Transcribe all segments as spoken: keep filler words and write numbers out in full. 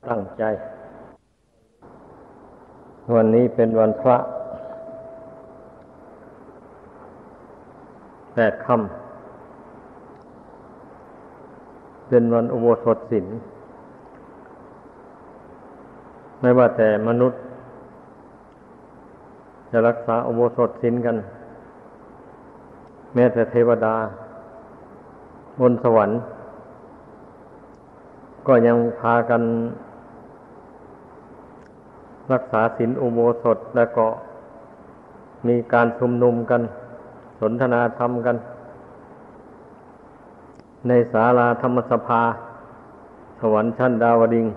ตั้งใจวันนี้เป็นวันพระแปดค่ำเป็นวันอุโบสถศีลไม่ว่าแต่มนุษย์จะรักษาอุโบสถศีลกันแม้แต่เทวดาบนสวรรค์ก็ยังพากันรักษาศีลอุโบสถแล้วก็มีการชุมนุมกันสนทนาธรรมกันในศาลาธรรมสภาสวรรค์ชั้นดาวดึงส์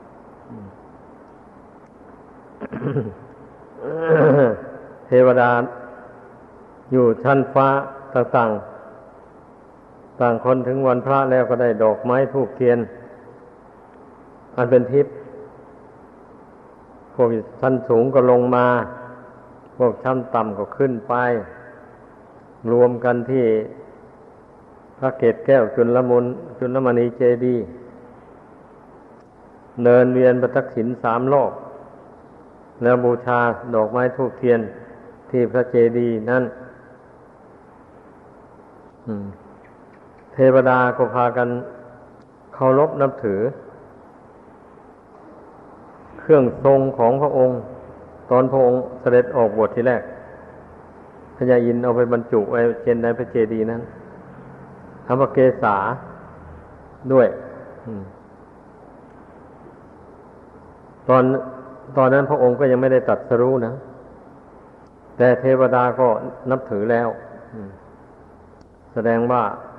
เทวดาอยู่ชั้นฟ้าต่างๆต่างคนถึงวันพระแล้วก็ได้ดอกไม้ธูปเทียนอันเป็นทิพย์พวกชั้นสูงก็ลงมาพวกชั้นต่ำก็ขึ้นไปรวมกันที่พระเกศแก้วจุลมุนจุลมณีเจดีย์เดินเวียนประทักษิณสามรอบแล้วบูชาดอกไม้ธูปเทียนที่พระเจดีย์นั้นเทวดาก็พากันเคารพนับถือเครื่องทรงของพระองค์ตอนพระองค์เสด็จออกบวชทีแรกพญาอินทร์เอาไปบรรจุไว้เจนในพระเจดีย์นั้นทำพระเกศาด้วยตอนตอนนั้นพระองค์ก็ยังไม่ได้ตรัสรู้นะแต่เทวดาก็นับถือแล้วแสดงว่า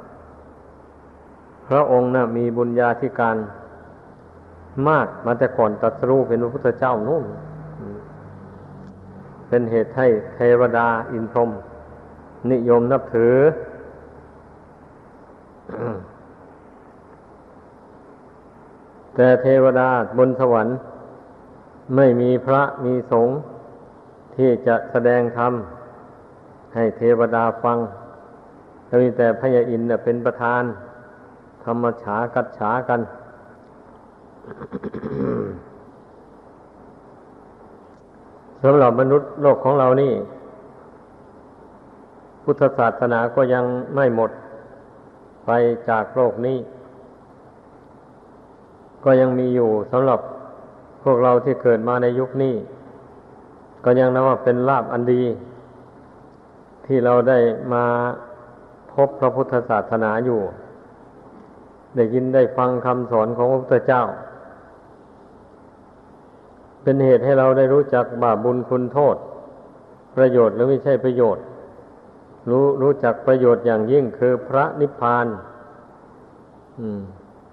พระองค์น่ะมีบุญญาธิการมากมาแต่ก่อนตรัสรู้เป็นพระพุทธเจ้านู่นเป็นเหตุให้เทวดาอินทร์พรหมนิยมนับถือ แต่เทวดาบนสวรรค์ไม่มีพระมีสงฆ์ที่จะแสดงธรรมให้เทวดาฟังมีแต่พญาอินทร์เป็นประธานธรรมฉากัจฉากัน สำหรับมนุษย์โลกของเรานี่พุทธศาสนาก็ยังไม่หมดไปจากโลกนี้ก็ยังมีอยู่สำหรับพวกเราที่เกิดมาในยุคนี้ก็ยังนับว่าเป็นลาภอันดีที่เราได้มาพบพระพุทธศาสนาอยู่ได้ยินได้ฟังคำสอนของพระพุทธเจ้าเป็นเหตุให้เราได้รู้จักบาปบุญคุณโทษประโยชน์หรือไม่ใช่ประโยชน์รู้รู้จักประโยชน์อย่างยิ่งคือพระนิพพานอืม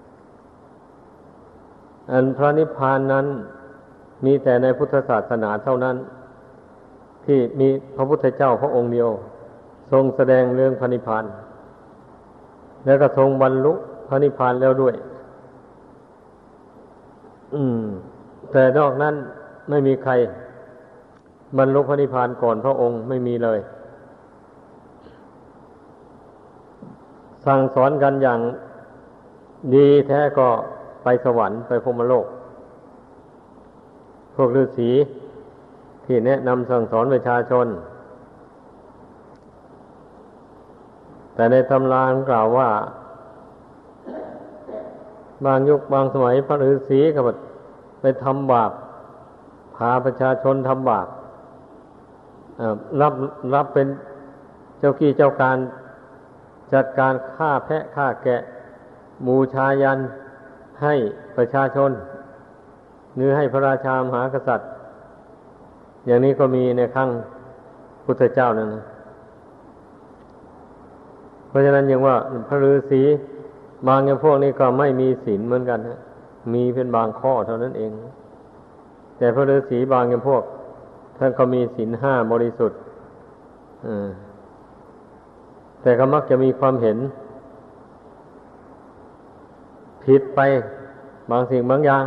อันพระนิพพานนั้นมีแต่ในพุทธศาสนาเท่านั้นที่มีพระพุทธเจ้าพระองค์เดียวทรงแสดงเรื่องพระนิพพานแล้วก็ทรงบรรลุพระนิพพานแล้วด้วยอืมแต่นอกนั้นไม่มีใครบรรลุพระนิพพานก่อนพระองค์ไม่มีเลยสั่งสอนกันอย่างดีแท้ก็ไปสวรรค์ไปพรหมโลกพวกฤาษีที่แนะนำสั่งสอนประชาชนแต่ในตำรากล่าวว่าบางยุคบางสมัยพระฤาษีก็ไปทำบาปพาประชาชนทำบาปรับรับเป็นเจ้ากี้เจ้าการจัดการฆ่าแพะฆ่าแกะบูชายันให้ประชาชนหรือให้พระราชามหากษัตริย์อย่างนี้ก็มีในครั้งพุทธเจ้านั่นนะเพราะฉะนั้นยังว่าพระฤาษีบางอย่างพวกนี้ก็ไม่มีศีลเหมือนกันนะมีเป็นบางข้อเท่านั้นเองแต่พระฤาษีบางอย่างพวกท่านก็มีศีลห้าบริสุทธิ์แต่ก็มักจะมีความเห็นผิดไปบางสิ่งบางอย่าง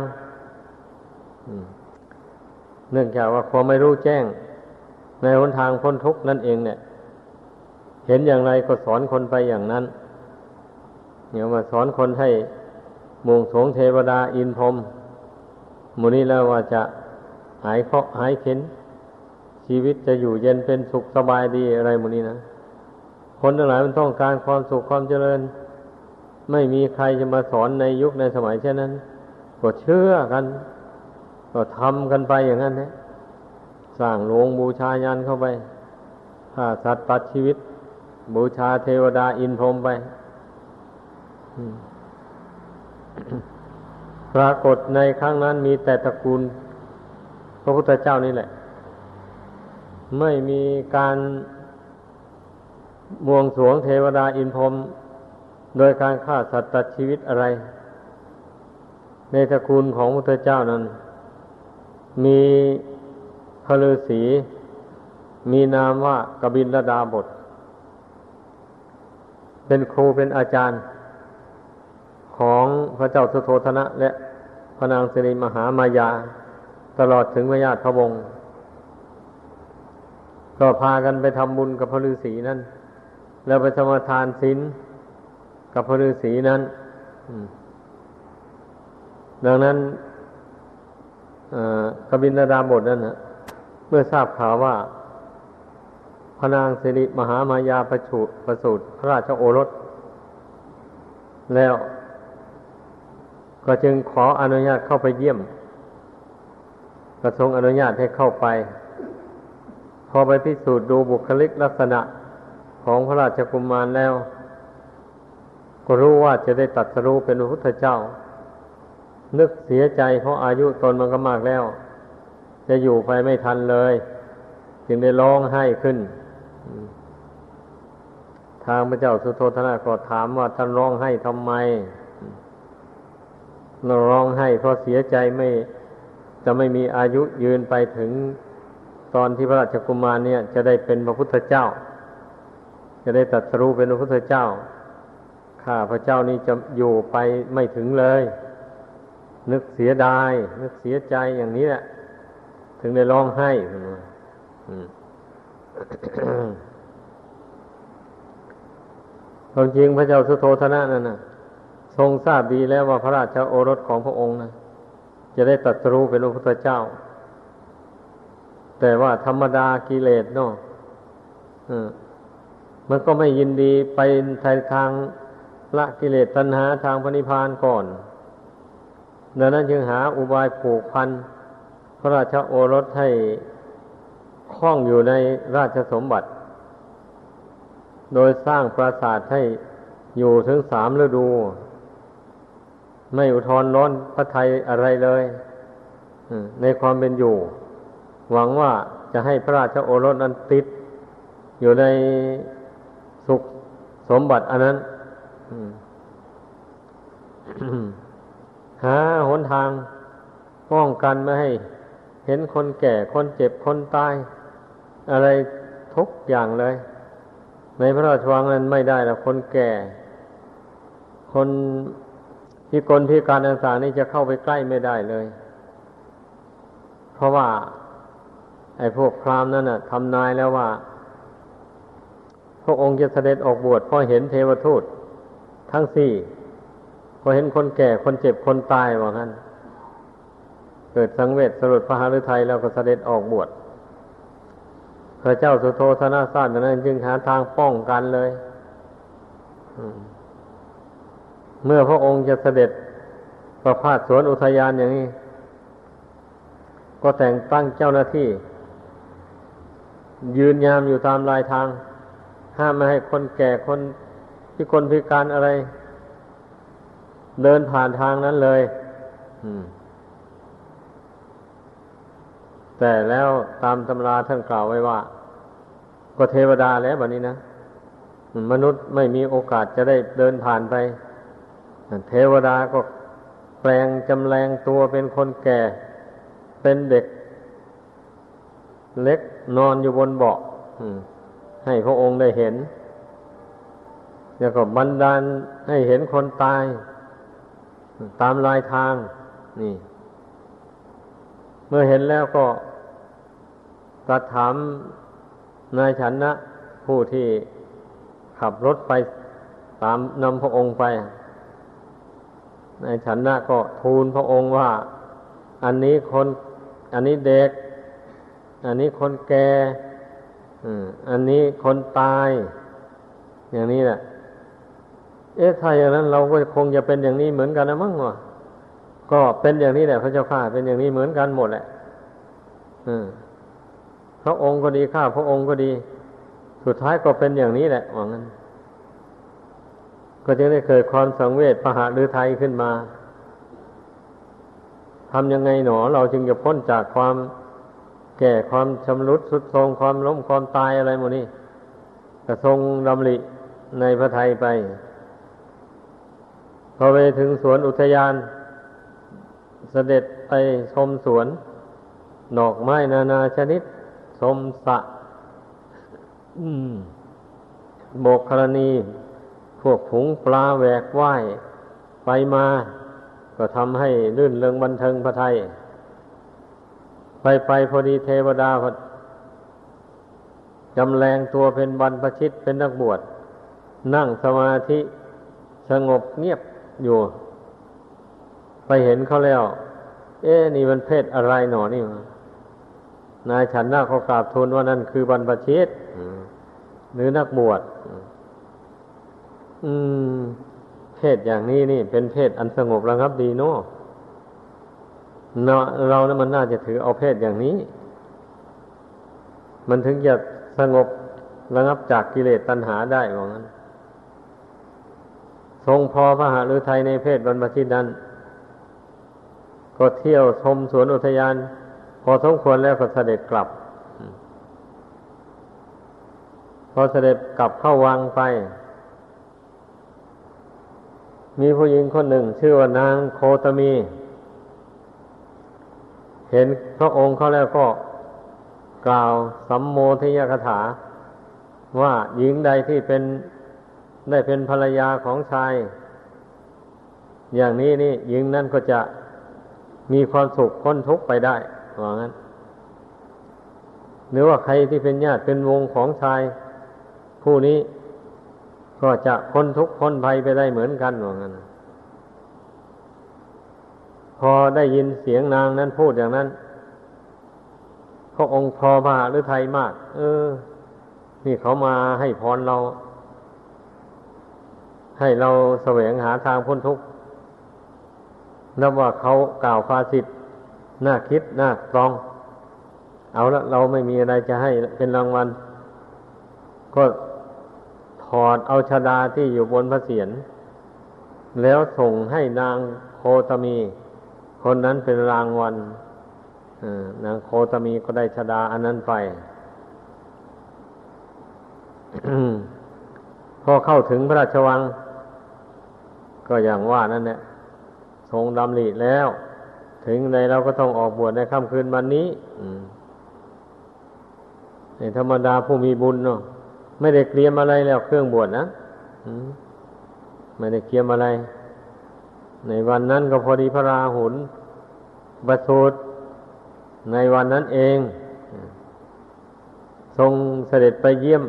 เนื่องจากว่าความไม่รู้แจ้งในหนทางพ้นทุกข์นั่นเองเนี่ยเห็นอย่างไรก็สอนคนไปอย่างนั้นเนี่ยมาสอนคนให้ บวงสรวงเทวดาอินทร์พรหมหมู่นี้แล้วว่าจะหายเคราะห์หายเข็ญชีวิตจะอยู่เย็นเป็นสุขสบายดีอะไรหมู่นี้นะคนทั้งหลายมันต้องการความสุขความเจริญไม่มีใครจะมาสอนในยุคในสมัยเช่นนั้นก็เชื่อกันก็ทำกันไปอย่างนั้นนะสร้างโรงบูชายันเข้าไปฆ่าสัตว์ตัดชีวิตบูชาเทวดาอินทร์พรหมไปปรากฏในครั้งนั้นมีแต่ตระกูลพระพุทธเจ้านี่แหละไม่มีการบวงสรวงเทวดาอินทร์พรหมโดยการฆ่าสัตว์ตัดชีวิตอะไรในตระกูลของพระพุทธเจ้านั้นมีพระฤาษีมีนามว่ากบิลดาบทเป็นครูเป็นอาจารย์ของพระเจ้าสุโธทนะและพระนางสิริมหามายาตลอดถึงพระญาติพระวงศ์ก็พากันไปทำบุญกับพระฤาษีนั้นแล้วไปสมาทานศีลกับพระฤาษีนั้นดังนั้นกบิลดาบทนั้นนะเมื่อทราบข่าวว่าพระนางสิริมหามายาประสูติประสูติพระราชโอรสแล้วก็จึงขออนุญาตเข้าไปเยี่ยมก็ทรงอนุญาตให้เข้าไปพอไปพิสูจน์ดูบุคลิกลักษณะของพระราชกุมารแล้วก็รู้ว่าจะได้ตรัสรู้เป็นพระพุทธเจ้านึกเสียใจเพราะอายุตนมันก็มากแล้วจะอยู่ไปไม่ทันเลยจึงได้ร้องไห้ขึ้นทางพระเจ้าสุโธทนะก็ถามว่าท่านร้องไห้ทำไมเราร้องไห้เพราะเสียใจไม่จะไม่มีอายุยืนไปถึงตอนที่พระราชกุมารเนี่ยจะได้เป็นพระพุทธเจ้าจะได้ตรัสรู้เป็นพระพุทธเจ้าข้าพระเจ้านี้จะอยู่ไปไม่ถึงเลยนึกเสียดายนึกเสียใจอย่างนี้แหละถึงได้ร้องไห้ความจริงพระเจ้าสุโธทนะนั่นน่ะทรงทราบดีแล้วว่าพระราชโอรสของพระองค์นะจะได้ตรัสรู้เป็นพระพุทธเจ้าแต่ว่าธรรมดากิเลสเนาะมันก็ไม่ยินดีไปทางละกิเลสตัณหาทางพระนิพพานก่อนดังนั้นจึงหาอุบายผูกพันพระราชโอรสให้คล้องอยู่ในราชสมบัติโดยสร้างปราสาทให้อยู่ถึงสามฤดูไม่อุทธรร้อนพระทัยอะไรเลยในความเป็นอยู่หวังว่าจะให้พระราชโอรสนั้นติดอยู่ในสุขสมบัติอันนั้นหาหนทางป้องกันไม่ให้เห็นคนแก่คนเจ็บคนตายอะไรทุกอย่างเลยในพระราชวังนั้นไม่ได้ละคนแก่คนพิกลพิการต่างๆนี่จะเข้าไปใกล้ไม่ได้เลยเพราะว่าไอ้พวกพราหมณ์นั่นน่ะทำนายแล้วว่าพระองค์จะเสด็จออกบวชเพราะเห็นเทวทูตทั้งสี่พอเห็นคนแก่คนเจ็บคนตายว่างั้นเกิดสังเวชสลดพระหฤทัยแล้วก็เสด็จออกบวชพระเจ้าสุโธทนะทราบดังนั้นจึงหาทางป้องกันเลยเมื่อพระองค์จะเสด็จประพาสสวนอุทยานอย่างนี้ก็แต่งตั้งเจ้าหน้าที่ยืนยามอยู่ตามรายทางห้ามไม่ให้คนแก่คนพิกลพิการอะไรเดินผ่านทางนั้นเลยแต่แล้วตามตำราท่านกล่าวไว้ว่าก็เทวดาแล้วแบบนี้นะมนุษย์ไม่มีโอกาสจะได้เดินผ่านไปเทวดาก็แปลงจำแรงตัวเป็นคนแก่เป็นเด็กเล็กนอนอยู่บนเบาะให้พระองค์ได้เห็นแล้วก็บันดาลให้เห็นคนตายตามรายทางนี่เมื่อเห็นแล้วก็ตรัสถามนายฉันนะผู้ที่ขับรถไปตามนำพระองค์ไปนายฉันนะก็ทูลพระองค์ว่าอันนี้คนอันนี้เด็กอันนี้คนแก่อันนี้คนตายอย่างนี้แหละเอ๊ะถ้าอย่างนั้นเราก็คงจะเป็นอย่างนี้เหมือนกันนะมั้งวะก็เป็นอย่างนี้แหละพระเจ้าข้าเป็นอย่างนี้เหมือนกันหมดแหละพระองค์ก็ดีข้าพระองค์ก็ดีสุดท้ายก็เป็นอย่างนี้แหละว่างั้นก็จึงได้เกิดความสังเวชพหฤทัยขึ้นมาทำยังไงหนอเราจึงจะพ้นจากความแก่ความชำรุดทรุดโทรมความล้มความตายอะไรหมดนี้ก็ทรงดำริในพระทัยไปพอไปถึงสวนอุทยานเสด็จไปชมสวนดอกไม้นานาชนิดชมสระโบกกรณีพวกผงปลาแหวกว่ายไปมาก็ทำให้ลื่นเริงบันเทิงพระทัยไปไปพอดีเทวดาพอจำแรงตัวเป็นบรรพชิตเป็นนักบวชนั่งสมาธิสงบเงียบอยู่ไปเห็นเขาแล้วเอ๊ะนี่มันเพศอะไรหนอนี่นายฉันน่าเขากราบทูลว่านั่นคือบรรพชิตหรือนักบวชอืมเพศอย่างนี้นี่เป็นเพศอันสงบระงับดีเนาะเราเนี่ยมันน่าจะถือเอาเพศอย่างนี้มันถึงจะสงบระงับจากกิเลสตัณหาได้ว่างั้นทรงพอพระหฤทัยในเพศบรรพชิตนั้นก็เที่ยวชมสวนอุทยานพอสมควรแล้วก็เสด็จกลับพอเสด็จกลับเข้าวังไปมีผู้หญิงคนหนึ่งชื่อว่านางโคตมีเห็นพระองค์เขาแล้วก็กล่าวสัมโมทิยคถาว่าหญิงใดที่เป็นได้เป็นภรรยาของชายอย่างนี้นี่หญิงนั่นก็จะมีความสุขพ้นทุกข์ไปได้ว่างั้นหรือว่าใครที่เป็นญาติเป็นวงของชายผู้นี้ก็จะพ้นทุกข์พ้นภัยไปได้เหมือนกันว่างั้นพอได้ยินเสียงนางนั้นพูดอย่างนั้นพระองค์พอพระหฤทัยมากเออนี่เขามาให้พรเราให้เราแสวงหาทางพ้นทุกข์นับว่าเขากล่าวภาษิตน่าคิดน่าตรองเอาละเราไม่มีอะไรจะให้เป็นรางวัลก็ถอดเอาชฎาที่อยู่บนพระเศียรแล้วส่งให้นางโคตมีคนนั้นเป็นรางวัลนางโคตมีก็ได้ชฎาอันนั้นไป พอเข้าถึงพระราชวังก็อย่างว่านั่นแหละทรงดำริแล้วถึงในเราก็ต้องออกบวชในค่ำคืนวันนี้ในธรรมดาผู้มีบุญเนาะไม่ได้เตรียมอะไรแล้วเครื่องบวชนะไม่ได้เตรียมอะไรในวันนั้นก็พอดีพระราหุลประสูติในวันนั้นเองทรงเสด็จไปเยี่ยม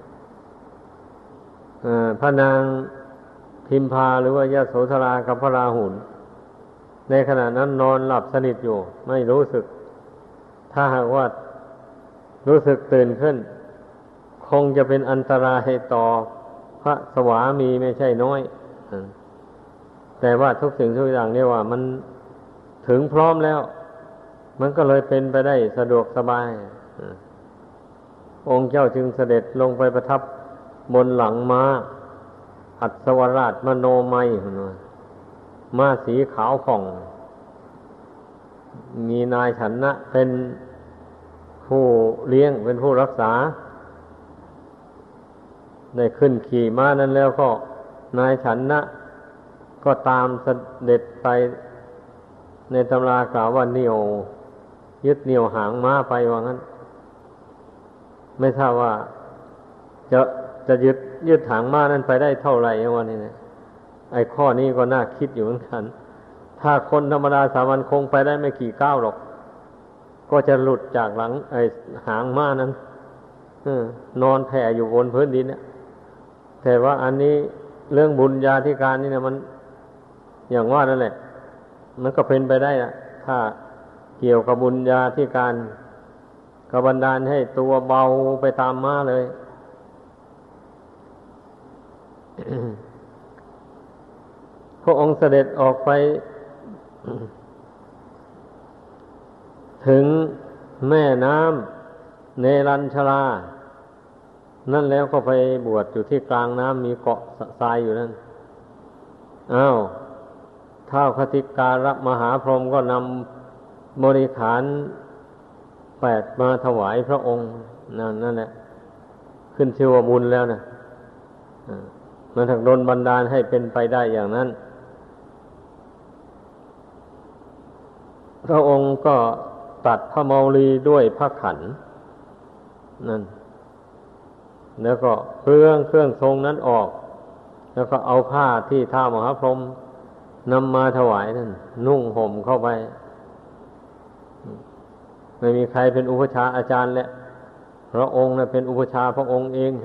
พระนางพิมพาหรือว่ายโสธรากับพระราหุลในขณะนั้นนอนหลับสนิทอยู่ไม่รู้สึกถ้าหากว่ารู้สึกตื่นขึ้นคงจะเป็นอันตรายต่อพระสวามีไม่ใช่น้อยแต่ว่าทุกสิ่งทุกอย่างเนี่ยว่ามันถึงพร้อมแล้วมันก็เลยเป็นไปได้สะดวกสบายองค์เจ้าจึงเสด็จลงไปประทับบนหลังม้าอัศวราชมโนมัยม้าสีขาวผ่องมีนายฉันนะเป็นผู้เลี้ยงเป็นผู้รักษาได้ขึ้นขี่ม้านั้นแล้วก็นายฉันนะก็ตามเสด็จไปในตำรากล่าวว่าเหนี่ยวยึดเหนี่ยวหางม้าไปว่างั้นไม่ทราบว่าจะจะยึดยึดหางม้านั้นไปได้เท่าไหร่อย่างวันนี้เนี่ยไอ้ข้อนี้ก็น่าคิดอยู่เหมือนกันถ้าคนธรรมดาสามัญคงไปได้ไม่กี่ก้าวหรอกก็จะหลุดจากหลังไอ้หางม้านั้นนอนแผ่อยู่บนพื้นดินเนี่ยแต่ว่าอันนี้เรื่องบุญญาธิการนี่เนี่ยมันอย่างว่านั่นแหละมันก็เป็นไปได้นะถ้าเกี่ยวกับบุญญาธิการก็บันดาลให้ตัวเบาไปตามม้าเลย พระองค์เสด็จออกไป ถึงแม่น้ำเนรัญชรานั่นแล้วก็ไปบวชอยู่ที่กลางน้ำมีเกาะทรายอยู่นั่นอ้าวท้าวคติการะมหาพรหมก็นำบริขารแปดมาถวายพระองค์นั่นนั่นแหละขึ้นชื่อว่าบุญแล้วนะมันถึงโดนบันดาลให้เป็นไปได้อย่างนั้นพระองค์ก็ตัดพระเมาลีด้วยพระขันนั่นแล้วก็เครื่องเครื่องทรงนั้นออกแล้วก็เอาผ้าที่ท้าวมหาพรหมนำมาถวายนั่นนุ่งห่มเข้าไปไม่มีใครเป็นอุปชาอาจารย์แล้วพระองค์น่ะเป็นอุปชาพระองค์เอง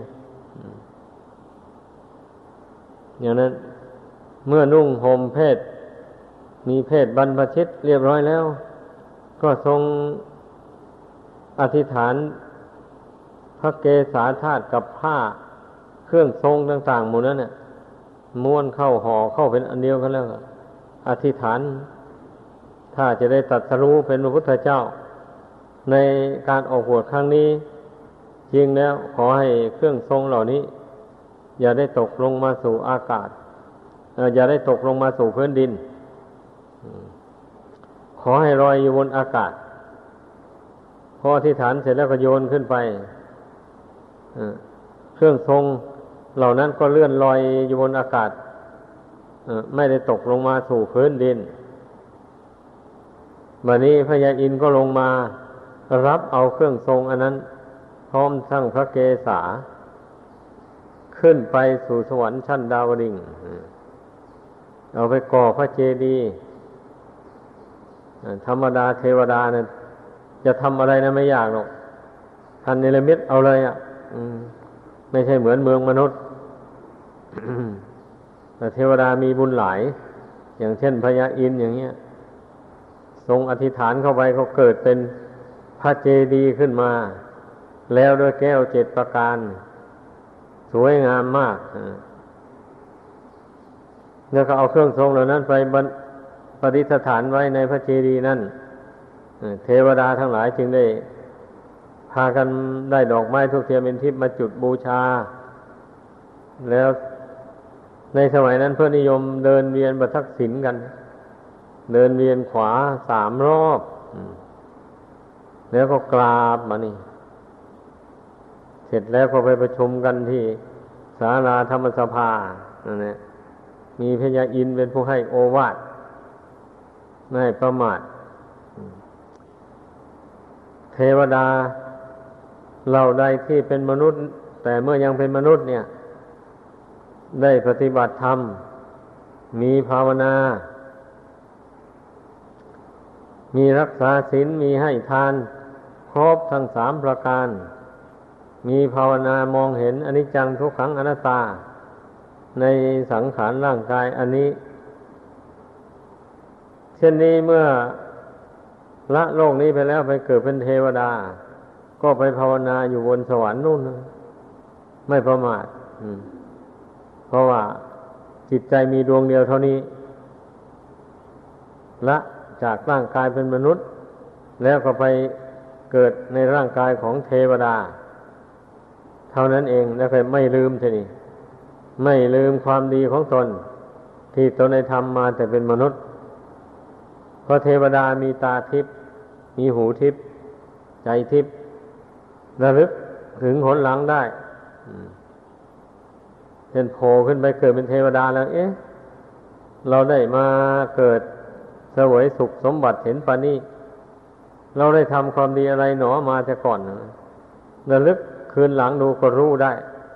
อย่างนั้นเมื่อนุ่งห่มเพศมีเพศบรรพชิตเรียบร้อยแล้วก็ทรงอธิษฐานพระเกศาธาตุกับผ้าเครื่องทรงต่างๆหมดนั้นน่ะม้วนเข้าห่อเข้าเป็นอันเดียวกันแล้วอธิษฐานถ้าจะได้ตรัสรู้เป็นพระพุทธเจ้าในการออกบวชครั้งนี้จริงแล้วขอให้เครื่องทรงเหล่านี้อย่าได้ตกลงมาสู่อากาศอย่าได้ตกลงมาสู่พื้นดินขอให้ลอยอยู่บนอากาศพออธิษฐานเสร็จแล้วก็โยนขึ้นไปเครื่องทรงเหล่านั้นก็เลื่อนลอยอยู่บนอากาศไม่ได้ตกลงมาสู่พื้นดินบัดนี้พญาอินทร์ก็ลงมารับเอาเครื่องทรงอันนั้นพร้อมทั้งพระเกศาขึ้นไปสู่สวรรค์ชั้นดาวดึงส์เอาไปก่อพระเจดีย์ธรรมดาเทวดาเนี่ยจะทำอะไรนะไม่ยากหรอกท่านเนรมิตเอาเลยอ่ะไม่ใช่เหมือนเมืองมนุษย์ แต่เทวดามีบุญหลายอย่างเช่นพญาอินทร์อย่างเงี้ยทรงอธิษฐานเข้าไปเขาเกิดเป็นพระเจดีย์ขึ้นมาแล้วด้วยแก้วเจ็ดประการสวยงามมากแล้วก็เอาเครื่องทรงเหล่านั้นไปประดิษฐานไว้ในพระเจดีย์นั่นเทวดาทั้งหลายจึงได้พากันได้ดอกไม้ธูปเทียนเป็นทิพย์มาจุดบูชาแล้วในสมัยนั้นเพื่อนิยมเดินเวียนประทักษิณกันเดินเวียนขวาสามรอบแล้วก็กราบมานี่เสร็จแล้วก็ไปประชุมกันที่ศาลาธรรมสภานั่นแหละมีพญาอินทร์เป็นผู้ให้โอวาทไม่ให้ประมาทเทวดาเหล่าใดที่เป็นมนุษย์แต่เมื่อยังเป็นมนุษย์เนี่ยได้ปฏิบัติธรรมมีภาวนามีรักษาศีลมีให้ทานครบทั้งสามประการมีภาวนามองเห็นอนิจจังทุกขังอนัตตาในสังขารร่างกายอันนี้เช่นนี้เมื่อละโลกนี้ไปแล้วไปเกิดเป็นเทวดาก็ไปภาวนาอยู่บนสวรรค์นู่นไม่ประมาทเพราะว่าจิตใจมีดวงเดียวเท่านี้ละจากร่างกายเป็นมนุษย์แล้วก็ไปเกิดในร่างกายของเทวดาเท่านั้นเองแล้วก็ไม่ลืมทีนี้ไม่ลืมความดีของตนที่ตนได้ทำมาแต่เป็นมนุษย์เพราะเทวดามีตาทิพย์มีหูทิพย์ใจทิพย์ระลึกถึงหนหลังได้เป็นโผล่ขึ้นไปเกิดเป็นเทวดาแล้วเอ๊ะเราได้มาเกิดเสวยสุขสมบัติเห็นปานนี้เราได้ทำความดีอะไรหนอมาแต่ก่อนระลึกคืนหลังดูก็รู้ได้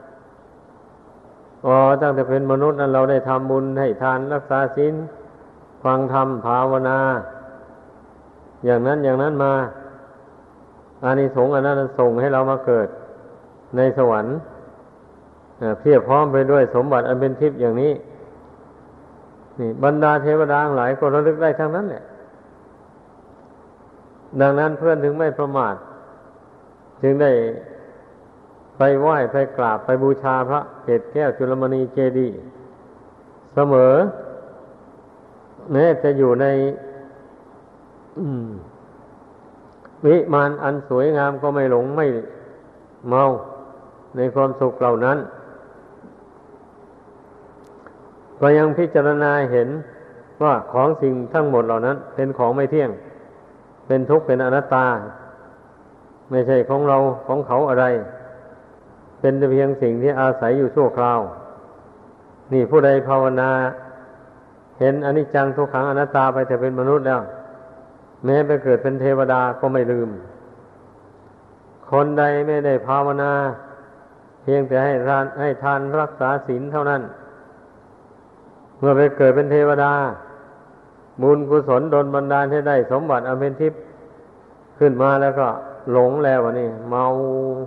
อ๋อตั้งแต่เป็นมนุษย์นั้นเราได้ทำบุญให้ทานรักษาศีลฟังธรรมภาวนาอย่างนั้นอย่างนั้นมาอานิสงส์อันนั้นส่งให้เรามาเกิดในสวรรค์เพียบพร้อมไปด้วยสมบัติอันเป็นทิพย์อย่างนี้นี่บรรดาเทวดาหลายก็ระลึกได้ทั้งนั้นแหละดังนั้นเพื่อนถึงไม่ประมาทจึงได้ไปไหว้ไปกราบไปบูชาพระเกศแก้วจุลมณีเจดีย์เสมอแม้จะอยู่ในวิมานอันสวยงามก็ไม่หลงไม่เมาในความสุขเหล่านั้นก็ยังพิจารณาเห็นว่าของสิ่งทั้งหมดเหล่านั้นเป็นของไม่เที่ยงเป็นทุกข์เป็นอนัตตาไม่ใช่ของเราของเขาอะไรเป็นแต่เพียงสิ่งที่อาศัยอยู่ชั่วคราวนี่ผู้ใดภาวนาเห็นอนิจจังทุกขังอนัตตาไปแต่เป็นมนุษย์แล้วแม้ไปเกิดเป็นเทวดาก็ไม่ลืมคนใดไม่ได้ภาวนาเพียงแต่ให้ทานให้ทานรักษาศีลเท่านั้นเมื่อไปเกิดเป็นเทวดาบุญกุศลดลบันดาลให้ได้สมบัติอันเป็นทิพย์ขึ้นมาแล้วก็หลงแล้ววะนี่เมา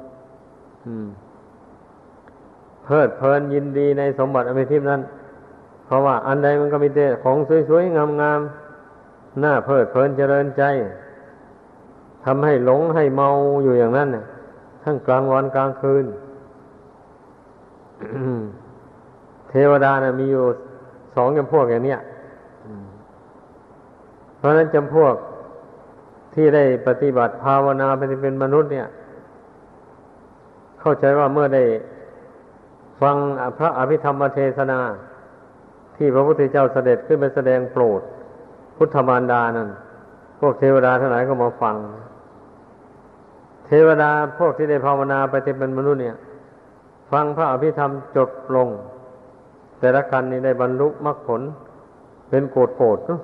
เพลิดเพลินยินดีในสมบัติอันเป็นทิพย์นั้นเพราะว่าอันใดมันก็มีแต่ของสวยๆงามๆน่าเพลิดเพลินเจริญใจทำให้หลงให้เมาอยู่อย่างนั้นน่ะทั้งกลางวันกลางคืน เทวดาน่ะมีอยู่สองจำพวกอย่างเนี้ยเพราะฉะนั้นจำพวกที่ได้ปฏิบัติภาวนาไปเป็นมนุษย์เนี่ยเข้าใจว่าเมื่อได้ฟังพระอภิธรรมเทศนาที่พระพุทธเจ้าเสด็จขึ้นไปแสดงโปรดพุทธมารดานั่นพวกเทวดาทั้งหลายก็มาฟังเทวดาพวกที่ได้ภาวนาไปเป็นมนุษย์เนี่ยฟังพระอภิธรรมจบลงแต่ละกันนี่ได้บรรลุมรรคผลเป็นโกฏโกฏเนาะ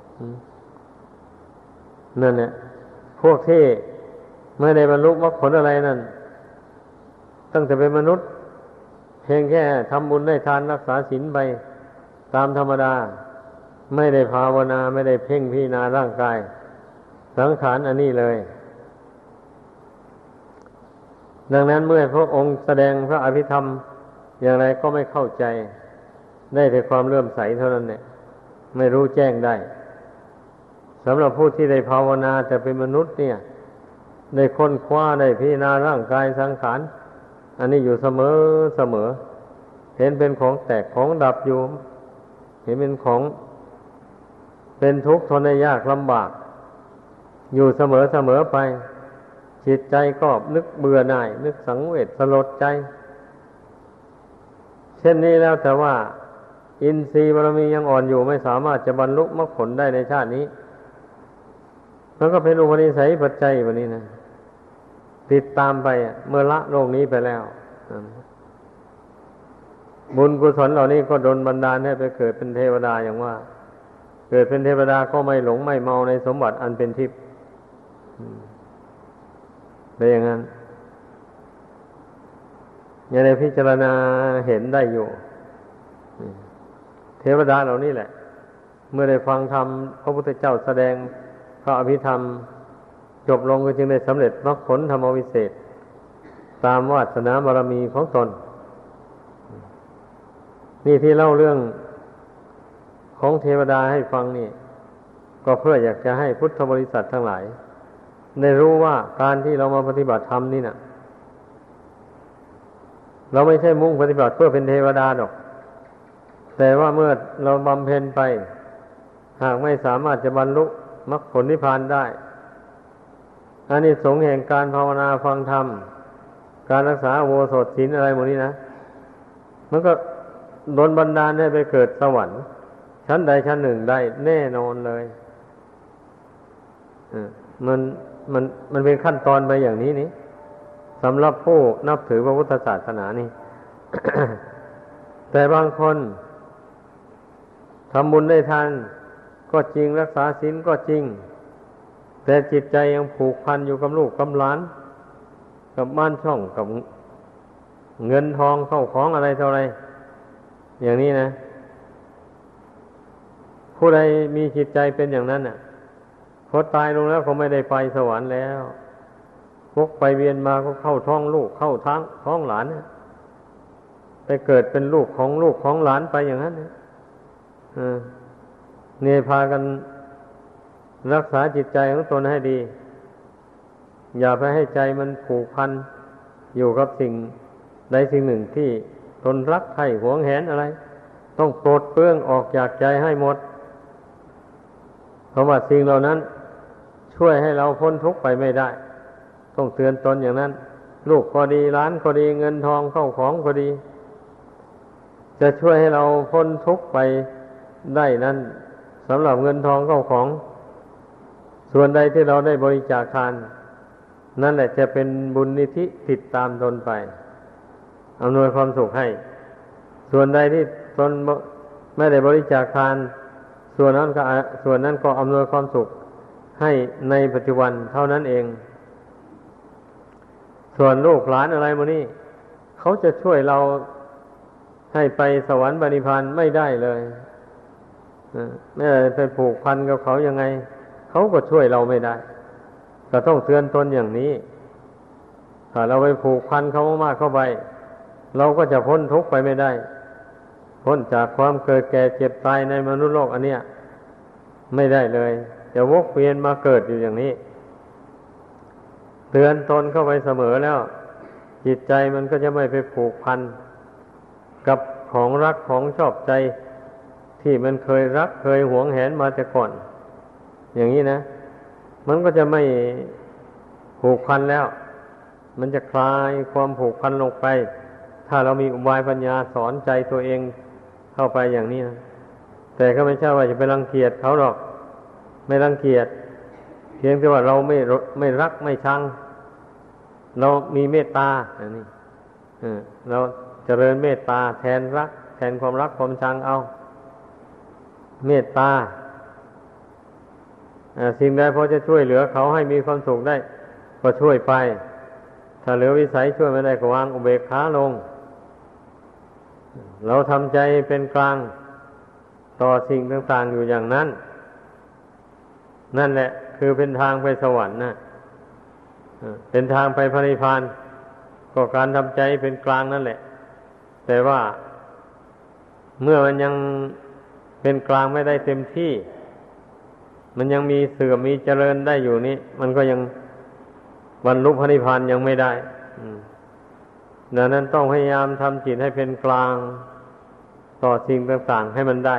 นั่นเนี่ยพวกที่ไม่ได้บรรลุมรรคผลอะไรนั่นตั้งแต่เป็นมนุษย์เพียงแค่ทำบุญได้ทานรักษาศีลไปตามธรรมดาไม่ได้ภาวนาไม่ได้เพ่งพิจารณาร่างกายสังขารอันนี้เลยดังนั้นเมื่อพระองค์แสดงพระอภิธรรมอย่างไรก็ไม่เข้าใจได้แต่ความเลื่อมใสเท่านั้นเนี่ยไม่รู้แจ้งได้สำหรับผู้ที่ได้ภาวนาแต่เป็นมนุษย์เนี่ยได้ค้นคว้าได้พิจารณาร่างกายสังขารอันนี้อยู่เสมอเสมอเห็นเป็นของแตกของดับอยู่เห็นเป็นของเป็นทุกข์ทนได้ยากลำบากอยู่เสมอเสมอไปจิตใจก็นึกเบื่อหน่ายนึกสังเวชสลดใจเช่นนี้แล้วแต่ว่าอินทรีย์บารมียังอ่อนอยู่ไม่สามารถจะบรรลุมรรคผลได้ในชาตินี้มันก็เป็นอุปนิสัยปัจจัยแบบนี้นะติดตามไปเมื่อละโลกนี้ไปแล้วบุญกุศลเหล่านี้ก็ดลบันดาลให้ไปเกิดเป็นเทวดาอย่างว่าเกิดเป็นเทวดาก็ไม่หลงไม่เมาในสมบัติอันเป็นทิพย์เป็นอย่างนั้นอย่างในพิจารณาเห็นได้อยู่เทวดาเหล่านี้แหละเมื่อได้ฟังธรรมพระพุทธเจ้าแสดงพระอภิธรรมจบลงก็จึงได้สำเร็จมรรคผลธรรมวิเศษตามวาสนาบารมีของตนนี่ที่เล่าเรื่องของเทวดาให้ฟังนี่ก็เพื่ออยากจะให้พุทธบริษัททั้งหลายได้รู้ว่าการที่เรามาปฏิบัติธรรมนี่น่ะเราไม่ใช่มุ่งปฏิบัติเพื่อเป็นเทวดาหรอกแต่ว่าเมื่อเราบำเพ็ญไปหากไม่สามารถจะบรรลุมรรคผลนิพพานได้อานิสงส์แห่งการภาวนาฟังธรรมการรักษาโวสถศีลอะไรหมดนี้นะมันก็โดนบันดาลให้ไปเกิดสวรรค์ชั้นใดชั้นหนึ่งได้แน่นอนเลยมันมันมันเป็นขั้นตอนไปอย่างนี้นี่สำหรับผู้นับถือพระพุทธศาสนานี่ แต่บางคนทำบุญได้ทานก็จริงรักษาศีลก็จริงแต่จิตใจยังผูกพันอยู่กับลูกกับหลานกับบ้านช่องกับเงินทองเข้าของอะไรเท่าไรอย่างนี้นะผู้ใดมีจิตใจเป็นอย่างนั้นน่ะพอตายลงแล้วเขาไม่ได้ไปสวรรค์แล้วพวกไปเวียนมาก็เข้าท้องลูกเข้าท้องท้องหลานเนี่ยไปเกิดเป็นลูกของลูกของหลานไปอย่างนั้นเนี่ยเนี่ยพากันรักษาจิตใจของตนให้ดีอย่าไปให้ใจมันผูกพันอยู่กับสิ่งใดสิ่งหนึ่งที่ตนรักใคร่หวงแหนอะไรต้องปลดเปลื้องออกจากใจให้หมดเพราะว่าสิ่งเหล่านั้นช่วยให้เราพ้นทุกข์ไปไม่ได้ต้องเตือนตนอย่างนั้นลูกก็ดีหลานก็ดีเงินทองเข้าของก็ดีจะช่วยให้เราพ้นทุกข์ไปได้นั้นสำหรับเงินทองเข้าของส่วนใดที่เราได้บริจาคทานนั่นแหละจะเป็นบุญนิธิติดตามตนไปอำนวยความสุขให้ส่วนใดที่ตนไม่ได้บริจาคทานส่วนนั้นก็ส่วนนั้นก็อำนวยความสุขให้ในปัจจุบันเท่านั้นเองส่วนลูกหลานอะไรมานี่เขาจะช่วยเราให้ไปสวรรค์นิพพานไม่ได้เลยไม่ได้ไปผูกพันกับเขายังไงเขาก็ช่วยเราไม่ได้ก็ต้องเตือนตนอย่างนี้ถ้าเราไปผูกพันเขามากเข้าไปเราก็จะพ้นทุกข์ไปไม่ได้พ้นจากความเกิดแก่เจ็บตายในมนุษย์โลกอันเนี้ยไม่ได้เลยจะวกเวียนมาเกิดอยู่อย่างนี้เตือนตนเข้าไปเสมอแล้วจิตใจมันก็จะไม่ไปผูกพันกับของรักของชอบใจที่มันเคยรักเคยหวงแหนมาแต่ก่อนอย่างนี้นะมันก็จะไม่ผูกพันแล้วมันจะคลายความผูกพันลงไปถ้าเรามีอุบายปัญญาสอนใจตัวเองเข้าไปอย่างนี้นะแต่ก็ไม่ใช่ว่าจะไปรังเกียจเขาหรอกไม่รังเกียจเพียงแต่ว่าเราไม่ไม่รักไม่ชังเรามีเมตตาอันนี้เราเจริญเมตตาแทนรักแทนความรักความชังเอาเมตตาสิ่งใดพอจะช่วยเหลือเขาให้มีความสุขได้ก็ช่วยไปถ้าเหลือวิสัยช่วยไม่ได้ก็วางอุเบกขาลงเราทำใจเป็นกลางต่อสิ่งต่างๆอยู่อย่างนั้นนั่นแหละคือเป็นทางไปสวรรค์นะเป็นทางไปพระนิพพานก็การทำใจเป็นกลางนั่นแหละแต่ว่าเมื่อมันยังเป็นกลางไม่ได้เต็มที่มันยังมีเสื่อมมีเจริญได้อยู่นี่มันก็ยังบรรลุพระนิพพานยังไม่ได้ดังนั้นต้องพยายามทำจิตให้เป็นกลางต่อสิ่งต่างๆให้มันได้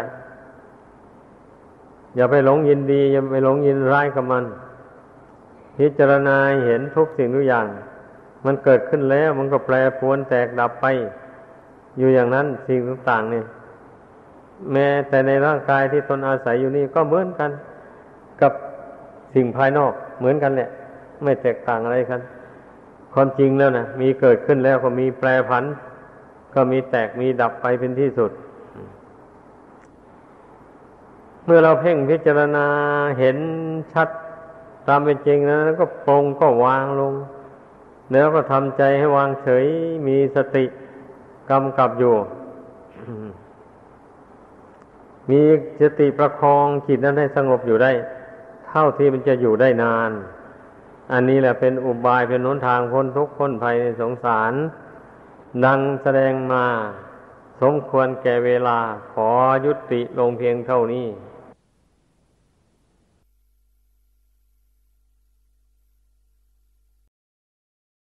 อย่าไปหลงยินดีอย่าไปหลงยินร้ายกับมันพิจารณาเห็นทุกสิ่งทุกอย่างมันเกิดขึ้นแล้วมันก็แปรปรวนแตกดับไปอยู่อย่างนั้นสิ่งต่างๆเนี่ยแม้แต่ในร่างกายที่ตนอาศัยอยู่นี่ก็เหมือนกันกับสิ่งภายนอกเหมือนกันแหละไม่แตกต่างอะไรกันความจริงแล้วนะมีเกิดขึ้นแล้วก็มีแปรผันก็มีแตกมีดับไปเป็นที่สุดเมื่อเราเพ่งพิจารณาเห็นชัดตามเป็นจริงนะแล้วก็ปรงก็วางลงแล้วก็ทำใจให้วางเฉยมีสติกำกับอยู่มีสติประคองจิตนั้นให้สงบอยู่ได้เท่าที่มันจะอยู่ได้นานอันนี้แหละเป็นอุบายเป็นหนทางพ้นทุกข์พ้นภัยในสงสารดังแสดงมาสมควรแก่เวลาขอยุติลงเพียงเท่านี้